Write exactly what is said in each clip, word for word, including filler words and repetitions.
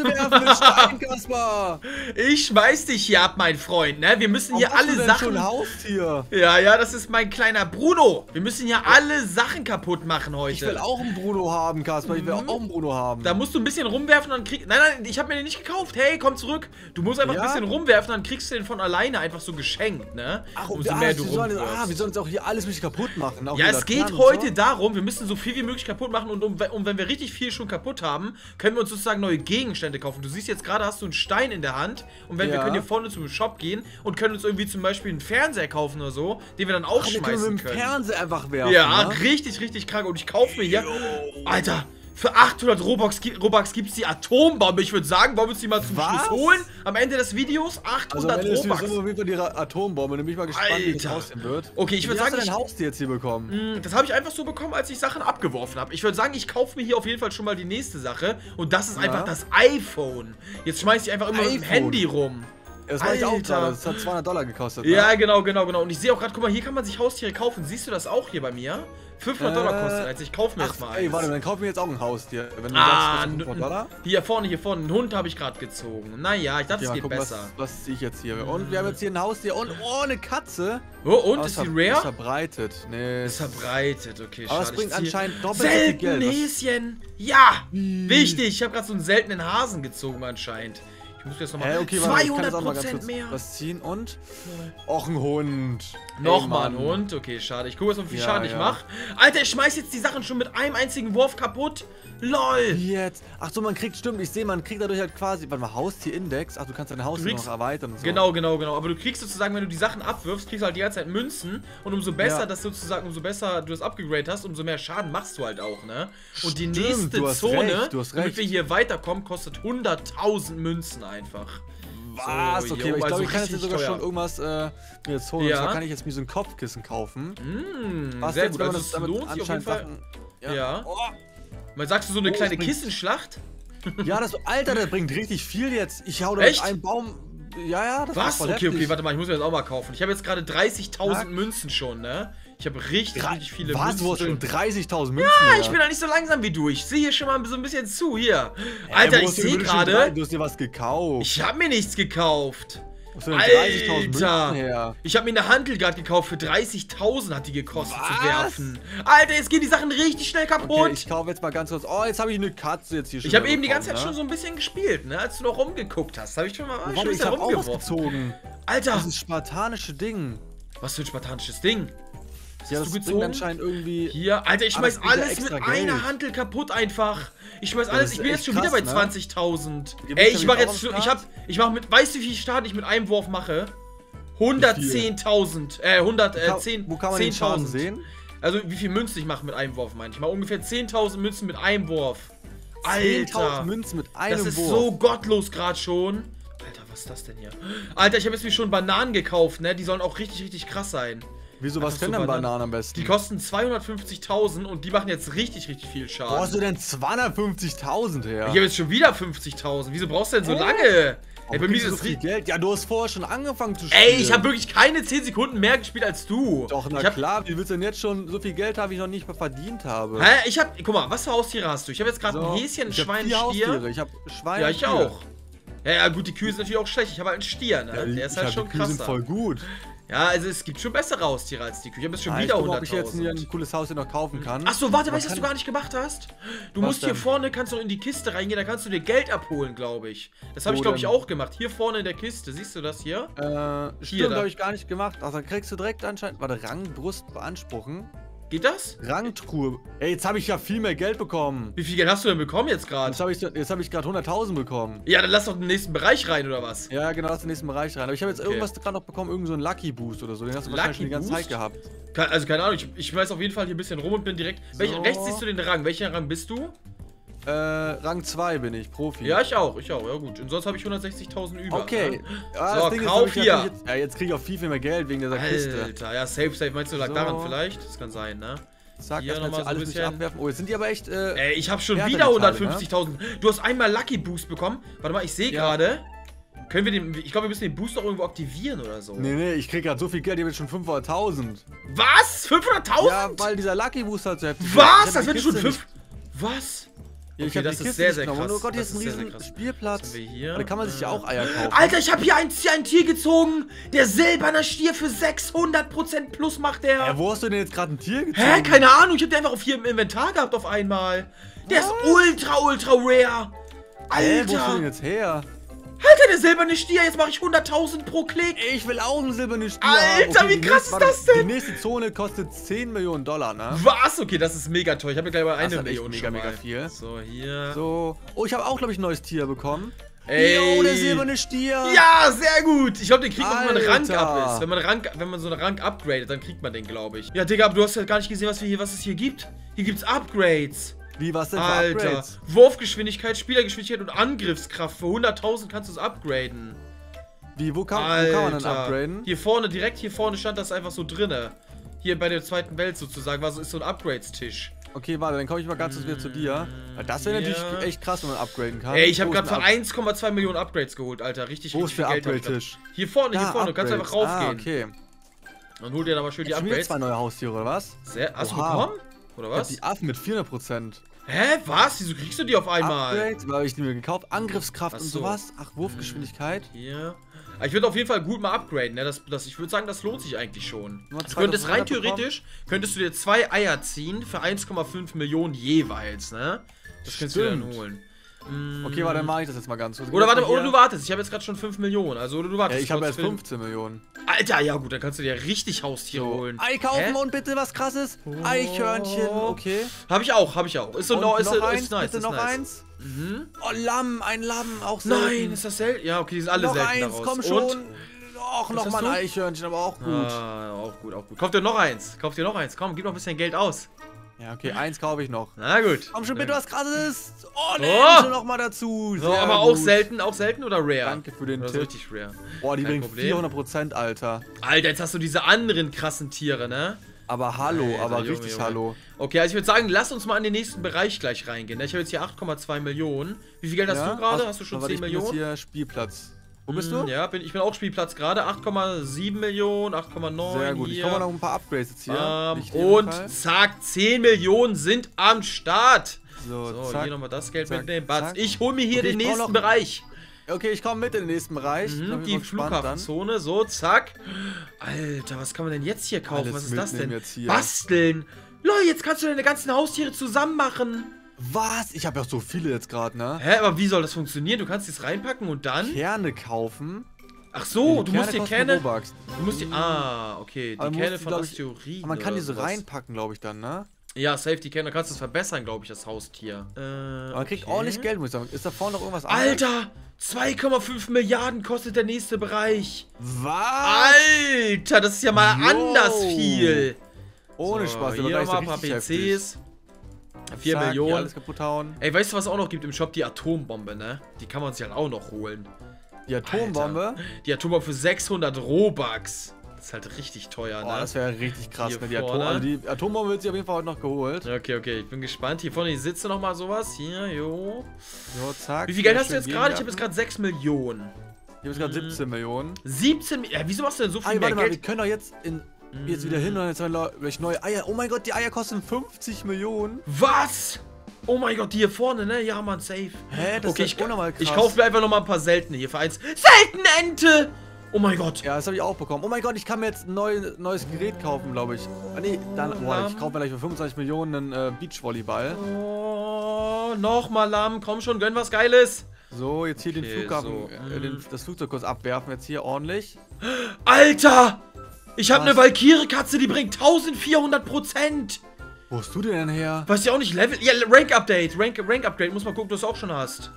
werfen den Stein, Kaspar. Ich schmeiß dich hier ab, mein Freund, ne? Wir müssen hier Warum alle hast du denn Sachen... schon ein Haustier? Ja, ja, das ist mein kleiner Bruno. Wir müssen hier alle Sachen kaputt machen heute. Ich will auch einen Bruno haben, Kaspar. Ich will Mhm. auch einen Bruno haben. Da musst du ein bisschen rumwerfen, dann krieg... Nein, nein, ich habe mir den nicht gekauft. Hey, komm zurück. Du musst einfach Ja? ein bisschen rumwerfen, dann kriegst du den von alleine einfach so geschenkt, ne? Ach, Umso ja, mehr du wir sollen, rumwirfst. ah, wir sollen jetzt auch hier alles richtig kaputt machen. Auch Ja, die es geht Laternen und heute so. darum, wir müssen so viel wie möglich kaputt machen und um, um wenn wir richtig viel schon kaputt haben, können wir uns sozusagen neue Gegenstände kaufen. Du siehst jetzt gerade, hast du einen Stein in der Hand und wenn wir Ja. können hier vorne zum Shop gehen und können uns irgendwie zum Beispiel einen Fernseher kaufen oder so, den wir dann Ach, den aufschmeißen können wir mit dem können. Fernseher einfach werfen. Ja, ne? richtig, richtig krank. Und ich kaufe mir hier, Alter, für achthundert Robux, gi- Robux gibt es die Atombombe. Ich würde sagen, wollen wir uns die mal zum Was? Schluss holen? Am Ende des Videos Also am achthundert Ende ist Robux. auf jeden Fall die Ra- Atombombe. Da bin ich mal gespannt, wie das Alter. aussehen wird. Okay, ich würde Wie hast sagen, du ich, dein Haustier jetzt hier bekommen? mh, das habe ich einfach so bekommen, als ich Sachen abgeworfen habe. Ich würde sagen, ich kaufe mir hier auf jeden Fall schon mal die nächste Sache. Und das ist Ja. einfach das iPhone. Jetzt schmeiß ich einfach immer mit dem iPhone. Handy rum. Das war ich auch Alter. gerade. Das hat zweihundert Dollar gekostet. ne? Ja, genau, genau, genau. Und ich sehe auch gerade, guck mal, hier kann man sich Haustiere kaufen. Siehst du das auch hier bei mir? fünfhundert Dollar Äh, kostet eins. Ich kaufe mir Ach, jetzt mal ey, eins. warte, dann kauf mir jetzt auch ein Haustier. Wenn du Ah, sagst, das n- ist fünfhundert Dollar. hier vorne, hier vorne. Einen Hund habe ich gerade gezogen. Naja, ich dachte, Ja, es mal geht gucken, was, besser. was ziehe ich jetzt hier? Und wir haben jetzt hier ein Haustier und oh, eine Katze. Oh, und? Aber Ist es die ver- Ist rare? verbreitet. Nee. Ist verbreitet, okay, Aber es schade. bringt Ich ziehe- anscheinend doppelt so viel Selten Geld. Was- Häschen! Ja! Wichtig! Ich habe gerade so einen seltenen Hasen gezogen anscheinend. Ich muss jetzt nochmal... Hä, okay, warte, ich kann jetzt zweihundert auch mal ganz Prozent kurz mehr! was ziehen und... Och, ein Hund. Nochmal Ey, ein Mann. Hund? Okay, schade. Ich gucke jetzt mal, wie viel Ja, Schaden ich ja. mache. Alter, ich schmeiß jetzt die Sachen schon mit einem einzigen Wurf kaputt. LOL! Wie jetzt? Ach so, man kriegt, stimmt, ich sehe, man kriegt dadurch halt quasi, warte mal, Haustier-Index. Ach, du kannst dein Haustier kriegst- noch erweitern und so. Genau, genau, genau. Aber du kriegst sozusagen, wenn du die Sachen abwirfst, kriegst du halt die ganze Zeit Münzen. Und umso besser Ja. das sozusagen, umso besser du das upgegradet hast, umso mehr Schaden machst du halt auch, ne? Und die Stimmt, nächste du hast Zone, recht, du hast damit recht. wir hier weiterkommen, kostet hunderttausend Münzen einfach. Was? So, Okay, jo, aber ich also glaube, ich kann jetzt richtig sogar teuer. schon irgendwas äh, mir jetzt holen. Ja. Und zwar kann ich jetzt mir so ein Kopfkissen kaufen. Mmh, Was sehr jetzt, gut. wenn man Also das es damit lohnt sich auf jeden anscheinend Fall. Sachen... Ja. Oh, Mal sagst du so eine Oh, kleine das bringt- Kissenschlacht? ja, das, Alter, das bringt richtig viel jetzt. Ich hau da Echt? mit einem Baum... Ja, ja, das Was? ist voll Okay, okay, heftig. warte mal, ich muss mir das auch mal kaufen. Ich habe jetzt gerade dreißigtausend Zack. Münzen schon, ne? Ich habe richtig, Drei- richtig viele Was? Münzen Du hast denn schon. dreißigtausend Münzen? Ja, Digga? ich bin da nicht so langsam wie du. Ich sehe hier schon mal so ein bisschen zu. Hier. Ey, Alter, wo ich hast du denn sehe bitte schon drei- gerade. Du hast dir was gekauft. Ich habe mir nichts gekauft. Wo hast du denn dreißigtausend Münzen Alter. her? Ich habe mir eine Hantel gerade gekauft. Für dreißigtausend hat die gekostet zu Was? werfen. Alter, jetzt gehen die Sachen richtig schnell kaputt. Okay, ich kaufe jetzt mal ganz kurz... Oh, jetzt habe ich eine Katze jetzt hier schon Ich habe wieder eben die ganze Zeit bekommen, schon so ein bisschen gespielt, ne? Als du noch rumgeguckt hast, habe ich schon mal ne? schon ein Warte, ich bisschen habe auch was rumgeworfen. gezogen. Alter, Dieses spartanische Ding. was für ein spartanisches Ding. Was Ja, hast das du bringt gezogen? anscheinend irgendwie... Hier, Alter, ich Ah, schmeiß das bringt ja alles mit extra einer Geld. Hantel kaputt einfach. Ich schmeiß Ja, alles, das ich ist bin echt jetzt schon wieder krass, bei ne? zwanzigtausend. Ihr wisst Ey, ja, ich wie mach viel jetzt, Euro ich das hab, ich mach mit, weißt du, wie viel Schaden ich mit einem Wurf mache? hundertzehntausend, äh, hundertzehn, Wo kann man den Schaden sehen? Also, wie viel Münzen ich mache mit einem Wurf, meine ich. Mal ungefähr zehntausend Münzen mit einem Wurf. Alter, zehntausend Münzen mit einem das ist Wurf. so gottlos gerade schon. Alter, was ist das denn hier? Alter, ich habe jetzt mir schon Bananen gekauft, ne? Die sollen auch richtig, richtig krass sein. Wieso, was Einfach können so denn Bananen. Bananen am besten? Die kosten zweihundertfünfzigtausend und die machen jetzt richtig, richtig viel Wo Schaden. hast du denn zweihundertfünfzigtausend her? Ich habe jetzt schon wieder fünfzigtausend. Wieso brauchst du denn so Hä? lange? Ey, bei Warum mir kriegst ist du das so viel ri- Geld. Ja, du hast vorher schon angefangen zu spielen. Ey, ich habe wirklich keine zehn Sekunden mehr gespielt als du. Doch, na ich hab, klar, wie willst du denn jetzt schon... So viel Geld habe ich noch nicht mehr verdient habe. Hä? Ich hab. Guck mal, was für Haustiere hast du? Ich habe jetzt gerade So, ein Häschen, ein ich hab Schwein, vier ein Stier. Haustiere. Ich habe Schwein Ja, und ich Kühe. auch. Ja, ja, gut, die Kühe sind natürlich auch schlecht. Ich habe halt einen Stier, ne? Ja, die, Der ist ich halt hab, schon die Kühe sind krasser. voll gut. Ja, also es gibt schon bessere Haustiere als die Kühe. Ich habe jetzt schon Ah, wieder ich guck mal, ob ich jetzt mir ein hunderttausend. cooles Haustier noch kaufen kann. Achso, warte, Man weißt du, was du kann- gar nicht gemacht hast? Du Was musst hier denn? vorne, kannst du in die Kiste reingehen, da kannst du dir Geld abholen, glaube ich. Das habe Wo ich, glaube ich, denn? auch gemacht. Hier vorne in der Kiste, siehst du das hier? Äh, Hier, stimmt, da. habe ich gar nicht gemacht. Ach, dann kriegst du direkt anscheinend... Warte, Rangbrust beanspruchen. Geht das? Rangtruhe. Ey, jetzt habe ich ja viel mehr Geld bekommen. Wie viel Geld hast du denn bekommen jetzt gerade? Jetzt habe ich, jetzt hab ich gerade hunderttausend bekommen. Ja, dann lass doch den nächsten Bereich rein, oder was? Ja, genau, lass den nächsten Bereich rein. Aber ich habe jetzt Okay. irgendwas gerade noch bekommen, irgend so ein Lucky Boost oder so. Den hast du wahrscheinlich schon die ganze Lucky Zeit gehabt. Ke- Also keine Ahnung, ich, ich schmeiß auf jeden Fall hier ein bisschen rum und bin direkt... Welch, So. rechts siehst du den Rang. Welcher Rang bist du? Äh, Rang zwei bin ich, Profi. Ja, ich auch, ich auch. Ja gut, und sonst habe ich hundertsechzigtausend über. Okay. Ne? Ja, So, das Ding ist, kauf hab ich hier. natürlich Jetzt, ja, jetzt kriege ich auch viel, viel mehr Geld wegen dieser Kiste. Alter, ja, safe, safe. Meinst du, lag So. daran vielleicht? Das kann sein, ne? Zack, Hier erstmal noch mal jetzt so alles ein nicht bisschen. abwerfen. Oh, jetzt sind die aber echt, äh... Ey, ich habe schon Härter wieder die Teile, hundertfünfzigtausend. Du hast einmal Lucky Boost bekommen. Warte mal, ich sehe Ja. gerade. Können wir den... Ich glaube, wir müssen den Boost auch irgendwo aktivieren oder so. Nee, nee, ich krieg gerade so viel Geld, ich habe jetzt schon fünfhunderttausend. Was? fünfhunderttausend? Ja, weil dieser Lucky Boost halt so heftig ist. Was? Ich hab Das die wird schon Kiste fünf... Was? Ja, ich Okay, hab das die ist Kiste sehr, nicht sehr genommen. krass. Oh Gott, hier Das ist ein ist sehr, sehr riesen krass. Spielplatz. Was haben wir hier? Da kann man sich ja auch Eier kaufen. Alter, ich habe hier ein, ein Tier gezogen. Der silberne Stier für sechshundert Prozent plus macht der. Hä, wo hast du denn jetzt gerade ein Tier gezogen? Hä? Keine Ahnung. Ich habe den einfach auf hier im Inventar gehabt auf einmal. Der ist ultra, ultra rare. Hä, wo hast du Alter. denn jetzt her? Alter, der silberne Stier. Jetzt mache ich hunderttausend pro Klick. Ich will auch einen silbernen Stier. Alter, haben. wie die krass nächste- ist das denn? Die nächste Zone kostet zehn Millionen Dollar, ne? Was? Okay, das ist mega toll. Ich habe mir gleich mal Das eine ist halt echt Million mega, schon mega mal. viel. So, hier. So. Oh, ich habe auch, glaube ich, ein neues Tier bekommen. Ey. Jo, der silberne Stier. Ja, sehr gut. Ich glaube, den kriegt man, wenn man Rank Alter. up ist. Wenn man, Rank, wenn man so eine Rank upgradet, dann kriegt man den, glaube ich. Ja, Digga, aber du hast ja gar nicht gesehen, was, wir hier, was es hier gibt. Hier gibt's Upgrades. Wie, was denn für Alter. Upgrades? Wurfgeschwindigkeit, Spielergeschwindigkeit und Angriffskraft. Für hunderttausend kannst du es upgraden. Wie, wo kann, wo Alter. kann man denn upgraden? Hier vorne, direkt hier vorne stand das einfach so drinne. Hier bei der zweiten Welt sozusagen, war so, ist so ein Upgrades-Tisch. Okay, warte, dann komme ich mal ganz kurz wieder zu dir. Weil das wäre Ja. natürlich echt krass, wenn man upgraden kann. Ey, ich habe Wo gerade ist für ein Up- eins Komma zwei Millionen Upgrades geholt, Alter. Richtig, Wo ist richtig der viel Geld hab ich grad. Upgrade-Tisch? Hier vorne, hier Da, vorne. Du kannst einfach Upgrades. raufgehen. Ah, okay. Dann hol dir da mal schön die Jetzt schon wieder Upgrades. zwei neue Haustiere, oder was? Sehr, hast du Oha. bekommen? Oder Ich hab was? die Affen mit vierhundert Prozent. Hä? Was? Wieso kriegst du die auf einmal? Upgrades, weil habe ich die mir gekauft. Angriffskraft Ach und so. sowas. Ach, Wurfgeschwindigkeit. Hier. Aber ich würde auf jeden Fall gut mal upgraden, ne? Das, das, ich würde sagen, das lohnt sich eigentlich schon. Nur Du könntest rein zweitausenddreihundert theoretisch, könntest du dir zwei Eier ziehen für eins Komma fünf Millionen jeweils, ne? Das kannst du dir dann Stimmt. holen. Okay, warte, dann mache ich das jetzt mal ganz kurz. Oder Geh warte, mal oder hier. du wartest. Ich habe jetzt gerade schon fünf Millionen. Also, oder du Ja, wartest. ich habe kurz jetzt für den- fünfzehn Millionen. Alter, ja gut, dann kannst du dir richtig Haustiere So. holen. Ei kaufen Hä? und bitte was krasses. Eichhörnchen, okay. Hab ich auch, hab ich auch. Ist so Und no, ist, noch ist, eins, ist nice, bitte ist noch nice. eins. Mhm. Oh, Lamm, ein Lamm, auch selten. Nein, ist das selten? Ja, okay, die sind alle noch selten eins, daraus. komm Und? schon. Och, noch hast mal ein du? Eichhörnchen, aber auch gut. Ah, auch gut, auch gut. Kauf dir noch eins. Kauf dir noch eins. Komm, gib noch ein bisschen Geld aus. Ja, okay, eins kaufe ich noch. Na gut. Komm schon, bitte was krasses. Oh, ne, Oh. noch mal dazu. So, Sehr aber auch gut. selten, auch selten oder rare? Danke für den Oder so Tipp. richtig rare. Boah, die Kein bringen Problem. vierhundert Prozent, Alter. Alter, jetzt hast du diese anderen krassen Tiere, ne? Aber hallo, Alter, aber Junge, richtig Junge. hallo. Okay, also ich würde sagen, lass uns mal in den nächsten Bereich gleich reingehen. ne? Ich habe jetzt hier acht Komma zwei Millionen. Wie viel Geld hast Ja? du gerade? Ach, Hast du schon warte, zehn ich bin jetzt Millionen? hier Spielplatz. Wo bist Hm, du? Ja, bin, ich bin auch Spielplatz gerade. acht Komma sieben Millionen, acht Komma neun. Sehr gut. Ich hier. komme noch ein paar Upgrades jetzt hier. Ähm, Nicht in jedem und Fall. zack, zehn Millionen sind am Start. So, So, zack. hier nochmal das Geld zack, mitnehmen. Batz, zack. ich hole mir hier Okay, den ich brauch nächsten noch- Bereich. Okay, ich komme mit in den nächsten Bereich. Ich bin Mhm, auf die jeden Fall gespannt dann. Flughafenzone. So, zack. Alter, was kann man denn jetzt hier kaufen? Alles was ist das mitnehmen denn? jetzt hier. Basteln. Leute, jetzt kannst du deine ganzen Haustiere zusammen machen. Was? Ich habe ja so viele jetzt gerade, ne? Hä, aber wie soll das funktionieren? Du kannst es reinpacken und dann? Kerne kaufen. Ach so, Die du musst dir kosten Kerne. Robux. Du musst die. Ah, okay. Die Aber man Kerne muss die, von glaub ich- Asteroiden. Aber man kann oder die so sowas. reinpacken, glaube ich, dann, ne? Ja, Safety Kerne, dann kannst du es verbessern, glaube ich, das Haustier. Äh, Aber man kriegt okay. ordentlich Geld, muss ich sagen. Ist da vorne noch irgendwas anderes? Alter! zwei Komma fünf Milliarden kostet der nächste Bereich. Was? Alter, das ist ja mal Yo. anders viel. Ohne So, Spaß, der hier Bereich ist mal ein paar richtig P Cs. heftig. vier Zack, hier Millionen. alles kaputt hauen. Ey, weißt du, was es auch noch gibt im Shop? Die Atombombe, ne? Die kann man sich halt auch noch holen. Die Atombombe. Alter. Die Atombombe für sechshundert Robux. Das ist halt richtig teuer, Boah, ne? das wäre richtig krass, Hier wenn die Atom vorne. also die Atombombe wird sich auf jeden Fall heute noch geholt. Okay, okay, ich bin gespannt. Hier vorne die Sitze noch mal sowas. Hier, jo. So, zack. Wie viel Geld Sehr hast du schön jetzt gerade? Ich habe gegenwerfen. jetzt gerade sechs Millionen. Ich habe jetzt gerade siebzehn Millionen. siebzehn Millionen? Ja, wieso machst du denn so viel Ey, mehr warte mal, wir Geld? können doch jetzt in jetzt wieder hin und jetzt haben wir welche neue Eier. Oh mein Gott, die Eier kosten fünfzig Millionen. Was? Oh mein Gott, die hier vorne, ne? Ja, Mann, safe. Hä, das okay, ist ich, ja unnormal krass. ich kaufe mir einfach noch mal ein paar seltene hier für eins. Seltene Ente! Oh mein Gott. Ja, das habe ich auch bekommen. Oh mein Gott, ich kann mir jetzt ein neu, neues Gerät kaufen, glaube ich. Ah, nee, dann, boah, ich kaufe mir gleich für fünfundzwanzig Millionen einen äh, Beachvolleyball. Oh, nochmal Lamm. Komm schon, gönn was Geiles. So, jetzt hier Okay, den Flughafen, so, äh, mm. den, das Flugzeug kurz abwerfen, jetzt hier ordentlich. Alter! Ich habe Was? eine Valkyrie-Katze, die bringt eintausendvierhundert Prozent. Wo hast du denn her? Weißt du auch nicht, Level... Ja, Rank-Update. Rank, Rank-Upgrade. Muss mal gucken, ob du es auch schon hast.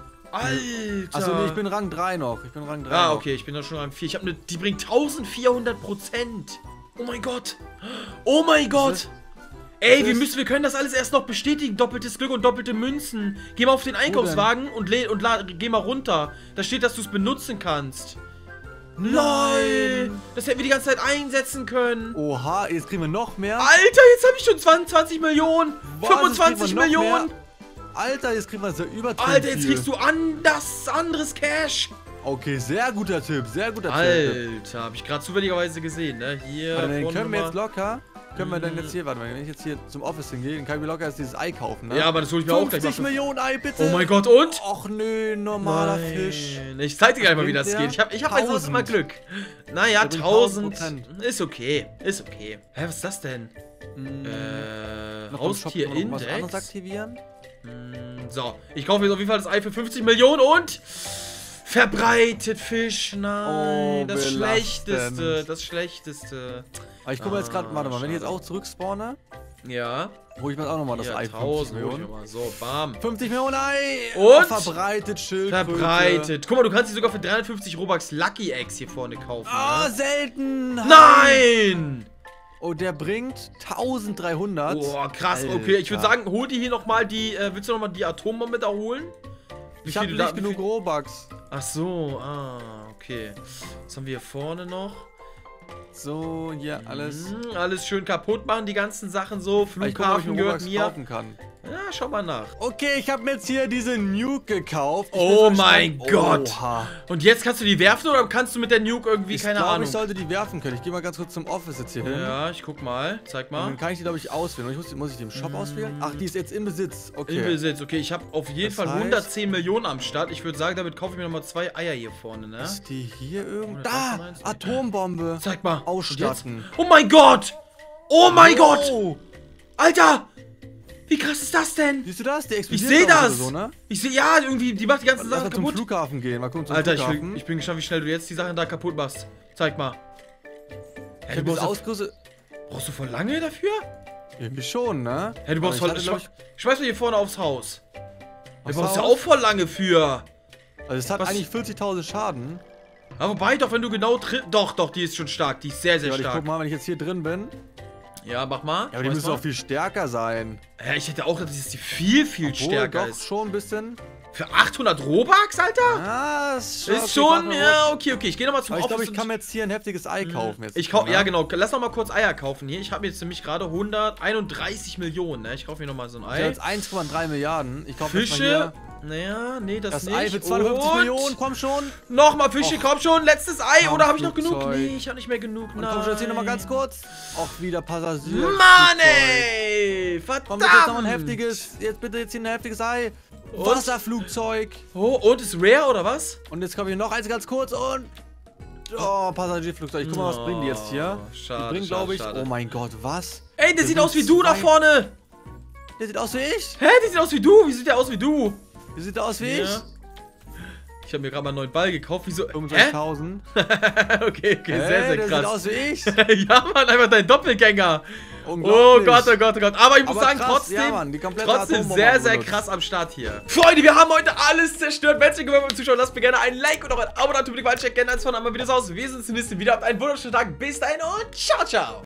Alter. Achso, nee, ich bin Rang drei noch. Ich bin Rang drei Ah, noch. okay, ich bin da schon Rang vier. Ich habe eine... Die bringt eintausendvierhundert Prozent. Oh mein Gott. Oh mein Gott. ist- Ey, was wir ist- müssen, wir können das alles erst noch bestätigen. Doppeltes Glück und doppelte Münzen. Geh mal auf den Einkaufswagen und, le und la geh mal runter. Da steht, dass du es benutzen kannst. LOL. Das hätten wir die ganze Zeit einsetzen können. Oha, jetzt kriegen wir noch mehr. Alter, jetzt habe ich schon zwanzig Millionen. Was, jetzt fünfundzwanzig kriegen wir noch Millionen. mehr? Alter, jetzt kriegen wir so übertrieben Alter, jetzt viel. kriegst du anders, anderes Cash. Okay, sehr guter Tipp, sehr guter Tipp. Alter, habe ich gerade zufälligerweise gesehen, ne? Hier. Warte, den vorne können wir jetzt nochmal. locker. können wir denn jetzt hier, warte mal, wenn ich jetzt hier zum Office hingehe, dann kann ich mir locker erst dieses Ei kaufen, ne? Ja, aber das hole ich mir auch gleich mal. fünfzig Millionen Ei, bitte! Oh mein Gott, und? Och nö, normaler Nein. Fisch. Ich zeig dir gleich mal, wie bringt das der? geht. Ich hab, ich hab also tausend. immer Glück. Naja, Der bringt tausend. tausend Prozent. Ist okay. Ist okay. Hä, was ist das denn? Hm, Äh, noch im Shop noch was anderes Haustier-Index. aktivieren? Hm, So, ich kaufe jetzt auf jeden Fall das Ei für fünfzig Millionen und verbreitet Fisch. Nein, Oh, das belastend. Schlechteste. Das Schlechteste. Aber ich gucke jetzt gerade, Ah, warte mal, wenn ich jetzt schade. auch zurückspawne, Ja. hole ich mir auch nochmal das Ja, Ei für fünfzig tausend hol ich mir Millionen. mal. So, bam. fünfzig Millionen Ei! Und? Oh, verbreitet, Schildkröte. Verbreitet. Guck mal, du kannst sie sogar für dreihundertfünfzig Robux Lucky Eggs hier vorne kaufen. Ah, ne? selten! Nein! Oh, der bringt eintausenddreihundert. Boah, krass. Alter. Okay, ich würde sagen, hol dir hier nochmal die, äh, willst du nochmal die Atombombe da holen? Wie Ich habe viel nicht du da- wie genug viel- Robux. Ach so, ah, okay. Was haben wir hier vorne noch? So, hier alles. Hm, alles schön kaputt machen, die ganzen Sachen so. Weil ich gucke, ob ich Flughafen mir gehört Robux mir. kaufen kann. Ja, schau mal nach. Okay, ich habe mir jetzt hier diese Nuke gekauft. Ich Oh bin so mein gespannt. Gott. Oha. Und jetzt kannst du die werfen oder kannst du mit der Nuke irgendwie, Ich keine glaube, Ahnung? ich sollte die werfen können. Ich gehe mal ganz kurz zum Office jetzt hier hin. Ja, ich guck mal. Zeig Und mal. dann kann ich die, glaube ich, auswählen. Und ich muss, muss ich die im Shop auswählen? Ach, die ist jetzt im Besitz. Okay. In Besitz, okay, ich habe auf jeden Das Fall heißt- hundertzehn Millionen am Start. Ich würde sagen, damit kaufe ich mir nochmal zwei Eier hier vorne, ne? Ist die hier irgendwo? Oder Da! was meinst du? Atombombe. Zeig mal. Ausstatten. Und jetzt? Oh mein Gott! Oh mein Gott! Oh. Alter! Wie krass ist das denn? Siehst du das? Der Ich explodiert sehe doch oder das! So, ne? Ich sehe, ja, irgendwie, die macht die ganzen Lass Sachen mal zum kaputt. Flughafen gehen. Mal gucken zum Alter, ich, Flughafen. will, ich bin gespannt, wie schnell du jetzt die Sachen da kaputt machst. Zeig mal. Hä, Ich du hab brauchst, diese Ausgrüße. brauchst du voll lange dafür? Irgendwie schon, ne? Hä, du brauchst Aber voll. ich hatte, Schmeiß, glaub schmeiß mal hier vorne aufs Haus. Du Aufs brauchst ja Haus? auch voll lange für. Also es hat Was? eigentlich vierzigtausend Schaden. Aber wobei, doch, wenn du genau tritt. Doch, doch, die ist schon stark. Die ist sehr, sehr Ja, warte, ich stark. guck mal, wenn ich jetzt hier drin bin. Ja, mach mal. Ja, aber die Schmeiß müssen mal. auch viel stärker sein. Ja, ich hätte auch gedacht, dass die viel, viel Obwohl, stärker doch ist. schon ein bisschen. Für achthundert Robux, Alter? Ah, ist schon. ist okay, schon, warte mal. ja, okay, okay. Ich gehe nochmal zum Aber ich glaube, Office ich kann und- mir jetzt hier ein heftiges Ei kaufen. Jetzt Ich kaufe, ne? ja genau, lass noch mal kurz Eier kaufen hier. Ich habe jetzt nämlich gerade hunderteinunddreißig Millionen, ne? Ich kaufe mir noch mal so ein Ich habe Ei. jetzt eins Komma drei Milliarden. Ich kaufe jetzt mal Fische, hier naja, nee, das, das nicht. Ei für zweihundertfünfzig Und Millionen. Komm schon. Nochmal Fische, Och. komm schon, letztes Ei. Komm, Oder habe ich noch genug? Flugzeug. Nee, ich habe nicht mehr genug. Und Nein. komm schon jetzt hier nochmal ganz kurz. Auch wieder Passagier. Mann, ey! Verdammt! Komm bitte jetzt nochmal ein heftiges. Jetzt bitte jetzt hier ein heftiges Ei. Und? Wasserflugzeug. Oh, und ist rare oder was? Und jetzt kommt hier noch eins ganz kurz und. Oh, Passagierflugzeug. Ich guck mal, was bringen die jetzt hier? Oh, schade, Die bringen, schade, glaube ich. schade. Oh mein Gott, was? Ey, der Das sieht sind aus wie du da zwei- vorne! Der sieht aus wie ich. Hä, der sieht aus wie du! Wie sieht der aus wie du? Der sieht aus wie ich. Ja. Ich habe mir gerade mal einen neuen Ball gekauft. Wieso? Hä? fünfundzwanzigtausend. okay, okay, Hey, sehr, sehr der krass. sieht aus wie ich. ja, Mann, einfach dein Doppelgänger. Oh Unglaublich. Gott, oh Gott, oh Gott. Aber ich muss Aber sagen, krass, trotzdem, ja, Mann, die komplette trotzdem Atombombe sehr, haben sehr benutzt. krass am Start hier. Freunde, wir haben heute alles zerstört. Wenn es euch gefallen hat beim Zuschauen, lasst mir gerne ein Like und auch ein Abo da. Tut mir die Quatsch, gerne eins von einmal Videos aus. Wir sehen uns im nächsten Video. Habt einen wunderschönen Tag. Bis dahin und ciao, ciao.